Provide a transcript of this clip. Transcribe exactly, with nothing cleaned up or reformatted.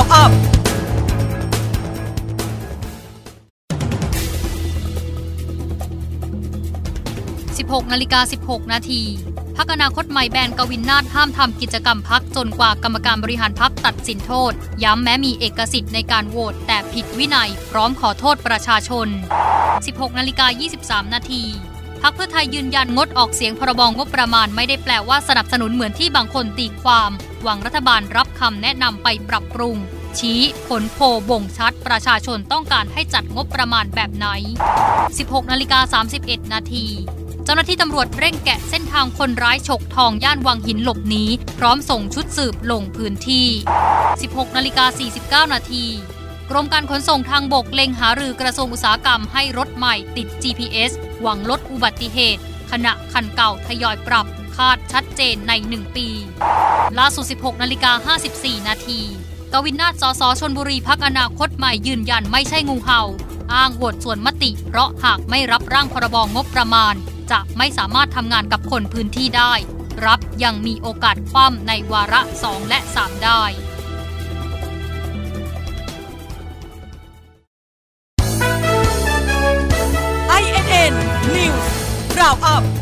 Round Up สิบหกนาฬิกาสิบหกนาทีพรรคอนาคตใหม่แบนกวินนาถห้ามทำกิจกรรมพรรคจนกว่ากรรมการบริหารพรรคตัดสินโทษย้ำแม้มีเอกสิทธิ์ในการโหวตแต่ผิดวินัยพร้อมขอโทษประชาชน สิบหกนาฬิกายี่สิบสามนาทีพรรคเพื่อไทยยืนยันงดออกเสียงพรบงบประมาณไม่ได้แปลว่าสนับสนุนเหมือนที่บางคนตีความหวังรัฐบาลรับคำแนะนำไปปรับปรุงชี้ผลโพลบ่งชัดประชาชนต้องการให้จัดงบประมาณแบบไหน สิบหกนาฬิกาสามสิบเอ็ดนาทีเจ้าหน้าที่ตำรวจเร่งแกะเส้นทางคนร้ายฉกทองย่านวังหินหลบหนีพร้อมส่งชุดสืบลงพื้นที่ สิบหกนาฬิกาสี่สิบเก้านาทีกรมการขนส่งทางบกเล็งหารือกระทรวงอุตสาหกรรมให้รถใหม่ติด จี พี เอส หวังลดอุบัติเหตุขณะคันเก่าทยอยปรับคาดชัดเจนในหนึ่งปีล่าสุด สิบหกนาฬิกาห้าสิบสี่นาทีกวินนาถ สส ชลบุรีพรรคอนาคตใหม่ยืนยันไม่ใช่งูเห่าอ้างโหวตส่วนมติเพราะหากไม่รับร่างพรบงบประมาณจะไม่สามารถทำงานกับคนพื้นที่ได้รับยังมีโอกาสคว่ำในวาระสองและสามได้ไอ เอ็น เอ็น News Round Up